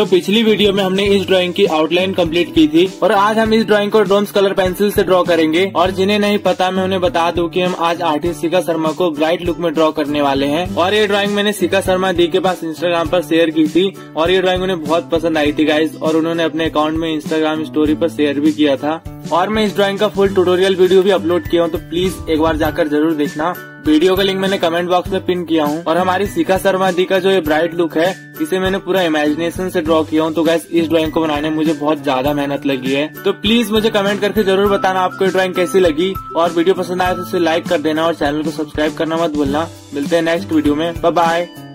तो पिछली वीडियो में हमने इस ड्राइंग की आउटलाइन कंप्लीट की थी और आज हम इस ड्राइंग को डोम्स कलर पेंसिल से ड्रॉ करेंगे। और जिन्हें नहीं पता मैं उन्हें बता दूं कि हम आज आर्टिस्ट शिखा शर्मा को ब्राइट लुक में ड्रॉ करने वाले हैं। और ये ड्राइंग मैंने शिखा शर्मा दी के पास इंस्टाग्राम पर शेयर की थी और ये ड्राइंग उन्हें बहुत पसंद आई थी गाइस, और उन्होंने अपने अकाउंट में इंस्टाग्राम स्टोरी पर शेयर भी किया था। और मैं इस ड्राइंग का फुल ट्यूटोरियल वीडियो भी अपलोड किया हूँ, तो प्लीज एक बार जाकर जरूर देखना। वीडियो का लिंक मैंने कमेंट बॉक्स में पिन किया हूँ। और हमारी शिखा शर्मा दी का जो ये ब्राइट लुक है इसे मैंने पूरा इमेजिनेशन से ड्रॉ किया हूँ। तो गाइस इस ड्राइंग को बनाने में मुझे बहुत ज्यादा मेहनत लगी है। तो प्लीज मुझे कमेंट करके जरूर बताना आपको ये ड्राइंग कैसी लगी, और वीडियो पसंद आए तो इसे लाइक कर देना और चैनल को सब्सक्राइब करना मत भूलना। मिलते हैं नेक्स्ट वीडियो में, बाय बाय।